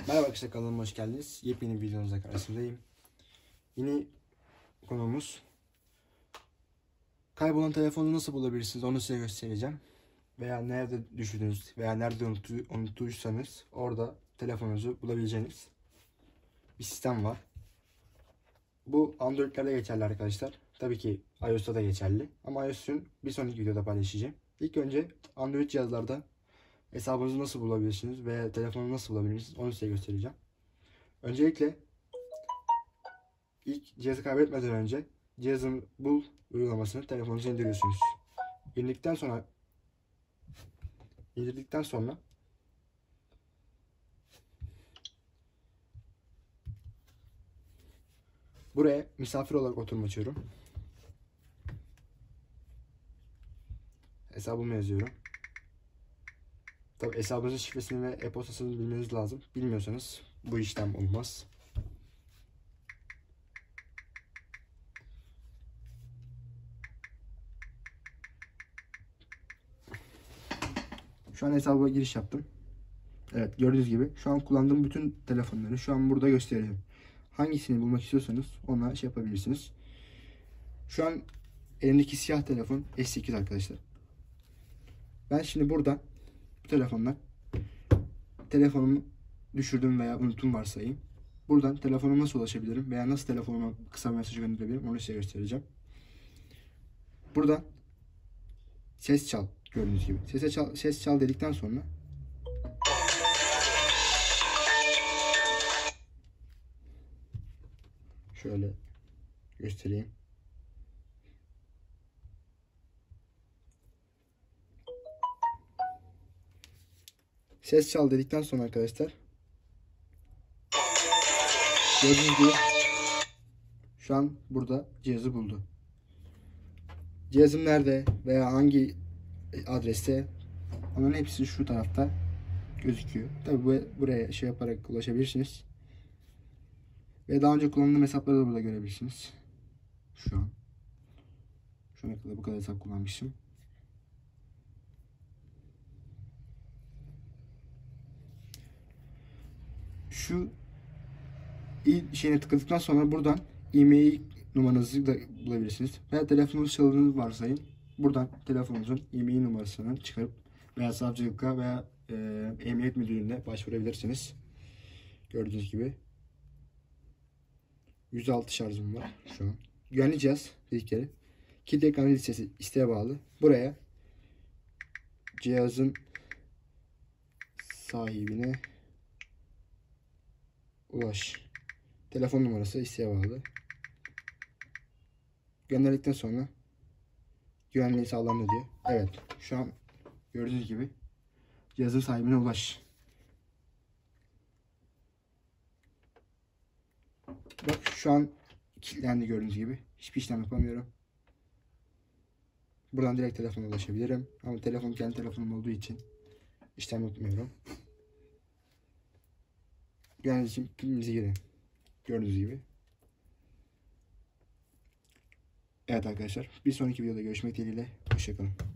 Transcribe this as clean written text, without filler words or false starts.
Merhaba arkadaşlar, kanalıma hoş geldiniz. Yepyeni bir videonuzla karşınızdayım. Yeni konumuz kaybolan telefonu nasıl bulabilirsiniz, onu size göstereceğim. Veya nerede düşürdünüz veya nerede unuttuysanız orada telefonunuzu bulabileceğiniz bir sistem var. Bu Android'lerde geçerli arkadaşlar. Tabii ki iOS'ta da geçerli. Ama iOS'un bir sonraki videoda paylaşacağım. İlk önce Android cihazlarda hesabınızı nasıl bulabilirsiniz veya telefonu nasıl bulabilirsiniz onu size göstereceğim. Öncelikle İlk cihazı kaybetmeden önce cihazın bul uygulamasını telefonunuza indiriyorsunuz. İndirdikten sonra buraya misafir olarak oturum açıyorum. Hesabımı yazıyorum. Tabi hesabınızın şifresini ve e-postasını bilmeniz lazım. Bilmiyorsanız bu işlem olmaz. Şu an hesaba giriş yaptım. Evet, gördüğünüz gibi şu an kullandığım bütün telefonları şu an burada gösteriyorum. Hangisini bulmak istiyorsanız ona şey yapabilirsiniz. Şu an elimdeki siyah telefon S8 arkadaşlar. Ben şimdi buradan bu telefondan telefonumu düşürdüm veya unuttum varsayayım. Buradan telefonuma nasıl ulaşabilirim veya nasıl telefonuma kısa mesaj gönderebilirim onu size göstereceğim. Buradan ses çal, gördüğünüz gibi. Ses çal dedikten sonra şöyle göstereyim. Ses çal dedikten sonra arkadaşlar gördüğünüz gibi şu an burada cihazı buldu. Cihazım nerede veya hangi adreste, onların hepsi şu tarafta gözüküyor. Tabi buraya şey yaparak ulaşabilirsiniz. Ve daha önce kullandığım hesapları da burada görebilirsiniz. Şu an. Şu ana kadar bu kadar hesap kullanmışım. Şu şeyine tıkladıktan sonra buradan e-mail numaranızı da bulabilirsiniz. Veya telefonunuz çalındığını varsayın. Buradan telefonunuzun e-mail numarasını çıkarıp veya savcılıkla veya emniyet müdürlüğüne başvurabilirsiniz. Gördüğünüz gibi 106 şarjım var şu an. Güvenli cihaz dedikleri. Kilit ekran listesi isteğe bağlı. Buraya cihazın sahibine ulaş. Telefon numarası isteğe bağlı. Gönderdikten sonra güvenliği sağlandı diyor. Evet, şu an gördüğünüz gibi cihazın sahibine ulaş. Bak şu an kilitlendi gördüğünüz gibi. Hiçbir işlem yapamıyorum. Buradan direkt telefona ulaşabilirim. Ama telefon kendi telefonum olduğu için işlem yapmıyorum. Güvenlik için pilinizi girin. Gördüğünüz gibi. Evet arkadaşlar, bir sonraki videoda görüşmek dileğiyle. Hoşçakalın.